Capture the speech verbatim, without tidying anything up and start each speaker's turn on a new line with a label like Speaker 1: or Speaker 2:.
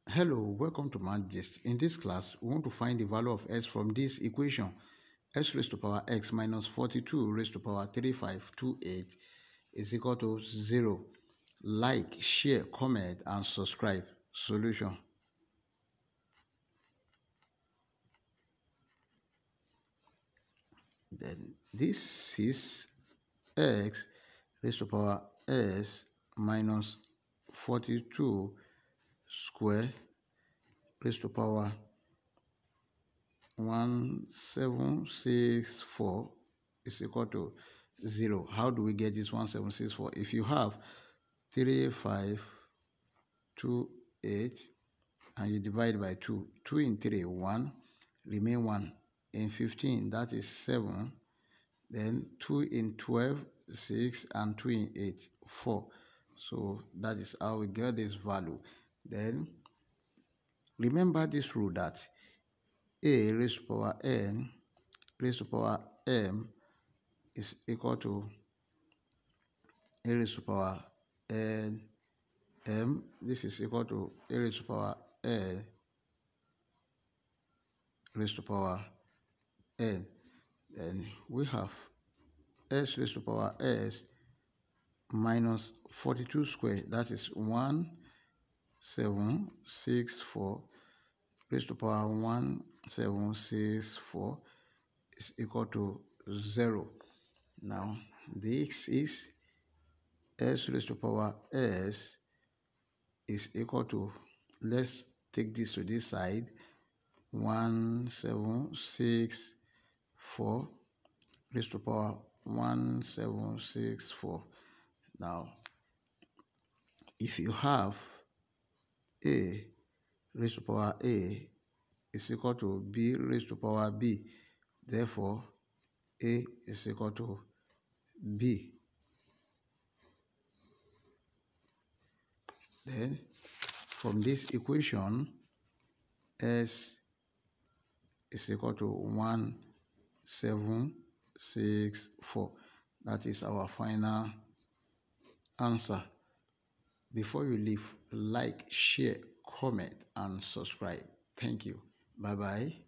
Speaker 1: Hello, welcome to MathGist. In this class, we want to find the value of x from this equation. X raised to power x minus forty-two raised to power three five two eight is equal to zero. Like, share, comment, and subscribe. Solution. Then this is x raised to power s minus forty-two square raised to power one seven six four is equal to zero. How do we get this one seven six four? If you have three five two eight and you divide by two, two in three, one, remain one. In fifteen, that is seven. Then two in twelve, six, and two in eight, four. So that is how we get this value. Then remember this rule that a raised to power n raised to power m is equal to a raised to power n m. This is equal to a raised to power n raised to power n. Then we have s raised to power s minus forty-two squared, that is one seven six four raised to power one seven six four is equal to zero. Now this is s raised to power s is equal to, let's take this to this side, one seven six four raised to power one seven six four. Now if you have a raised to power a is equal to b raised to power b, therefore a is equal to b. Then from this equation, s is equal to one seven six four. That is our final answer. Before you leave, like, share, comment, and subscribe. Thank you. Bye bye.